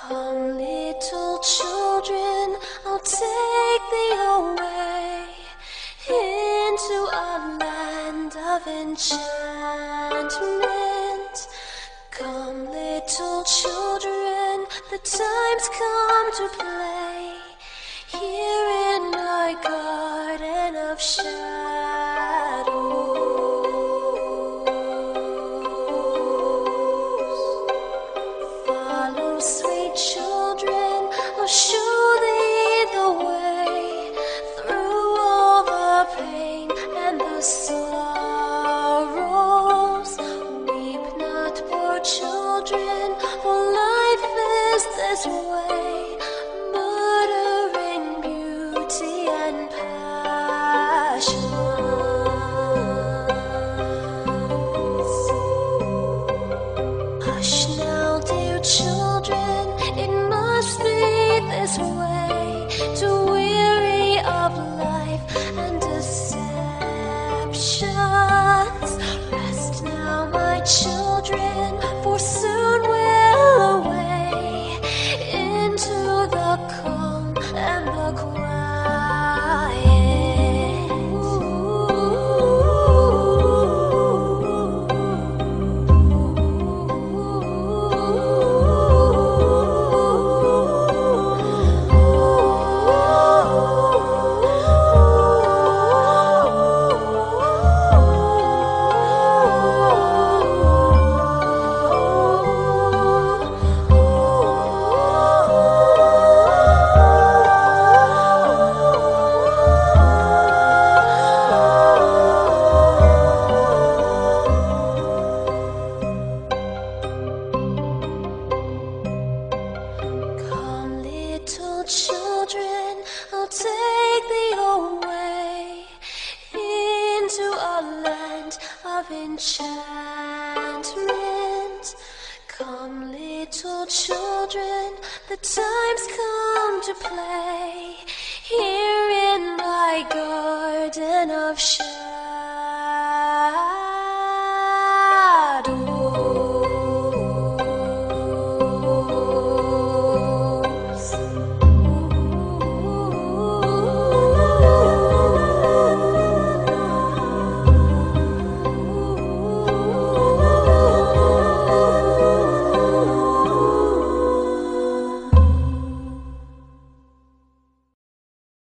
Come, little children, I'll take thee away into a land of enchantment. Come, little children, the time's come to play here in my garden of shadows. Follow, sweet children, I'll show thee the way through all the pain and the sorrows. Weep not, poor children, for life is this way, murdering beauty and passion. Hush now, dear children, it must be this way, to weary of life and deceptions. Rest now, my children, for soon we'll away into the calm and the quiet. Come, little children, I'll take thee away into a land of enchantment. Come, little children, the time's come to play here in my garden of shadows.